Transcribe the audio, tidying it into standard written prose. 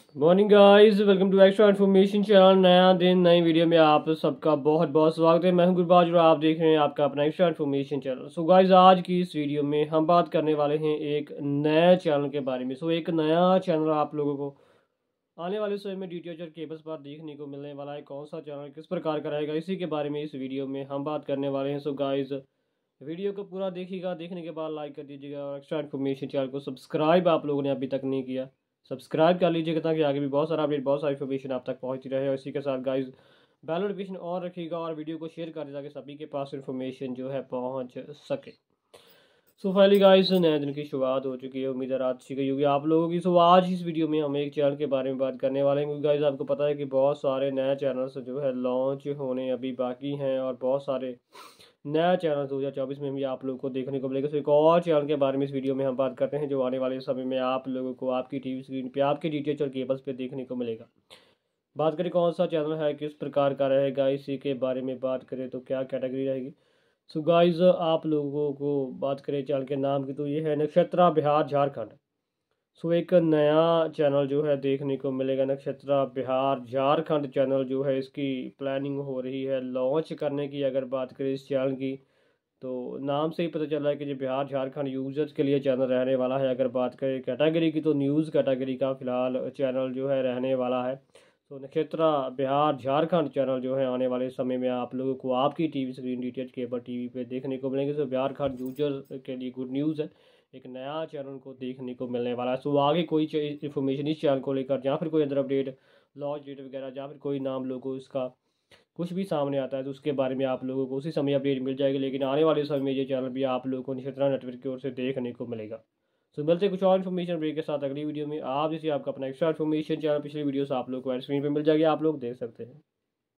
Morning guys, welcome to extra information channel. नया दिन नई वीडियो में आप सबका बहुत बहुत स्वागत है। मैं हूं गुरबाज और आप देख रहे हैं आपका अपना extra information channel. So guys, आज की इस वीडियो में हम बात करने वाले हैं एक नए चैनल के बारे में। एक नया चैनल आप लोगों को आने वाले समय में डीटीएच और केबल्स पर देखने को मिलने वाला है। कौन सा चैनल किस प्रकार का रहेगा, इसी के बारे में इस वीडियो में हम बात करने वाले हैं। सो गाइस, वीडियो को पूरा देखिएगा, देखने के बाद लाइक कर दीजिएगा और एक्स्ट्रा इन्फॉर्मेशन चैनल को सब्सक्राइब आप लोगों ने अभी तक नहीं किया, सब्सक्राइब कर लीजिएगा ताकि आगे भी बहुत सारा अपडेट, बहुत सारी इन्फॉर्मेशन आप तक पहुंचती रहे। और इसी के साथ गाइस, बेल नोटिफिकेशन ऑन रखिएगा और वीडियो को शेयर कर दीजिए ताकि सभी के पास इन्फॉर्मेशन जो है पहुंच सके। सो फाइनली गाइस, नए दिन की शुरुआत हो चुकी है। उम्मीद है रात अच्छी गई होगी आप लोगों की। आज इस वीडियो में हम एक चैनल के बारे में बात करने वाले हैं, क्योंकि गाइस आपको पता है कि बहुत सारे नए चैनल्स जो है लॉन्च होने अभी बाकी हैं और बहुत सारे नया चैनल 2024 में भी आप लोगों को देखने को मिलेगा। एक और चैनल के बारे में इस वीडियो में हम बात करते हैं, जो आने वाले समय में आप लोगों को आपकी टीवी स्क्रीन पे, आपके डीटीएच और केबल्स पे देखने को मिलेगा। बात करें कौन सा चैनल है, किस प्रकार का रहेगा, इसी के बारे में बात करें तो क्या कैटेगरी रहेगी। सो गाइस, आप लोगों को बात करें चैनल के नाम की तो ये है नक्षत्रा बिहार झारखंड। एक नया चैनल जो है देखने को मिलेगा, नक्षत्रा बिहार झारखंड चैनल जो है, इसकी प्लानिंग हो रही है लॉन्च करने की। अगर बात करें इस चैनल की तो नाम से ही पता चल रहा है कि जो बिहार झारखंड यूजर्स के लिए चैनल रहने वाला है। अगर बात करें कैटेगरी की तो न्यूज़ कैटेगरी का फिलहाल चैनल जो है रहने वाला है। नक्षत्रा बिहार झारखंड चैनल जो है आने वाले समय में आप लोगों को आपकी TV screen, DTH cable TV पे देखने को मिलेंगे। बिहार झारखंड यूजर के लिए गुड न्यूज़ है, एक नया चैनल को देखने को मिलने वाला है। आगे कोई इन्फॉर्मेशन इस चैनल को लेकर, या फिर कोई अदर अपडेट, लॉन्च डेट वगैरह, या फिर कोई नाम लोगो इसका कुछ भी सामने आता है तो उसके बारे में आप लोगों को उसी समय अपडेट मिल जाएगी। लेकिन आने वाले समय में ये चैनल भी आप लोगों को नक्षत्रा नेटवर्क की ओर से देखने को मिलेगा। मिलते कुछ और इन्फॉर्मेशन ब्रेक के साथ अगली वीडियो में। आप जैसे आपका अपना एक्स्ट्रा इन्फॉर्मेशन चैनल पिछली वीडियो से आप लोग को स्क्रीन पर मिल जाएगी, आप लोग देख सकते हैं।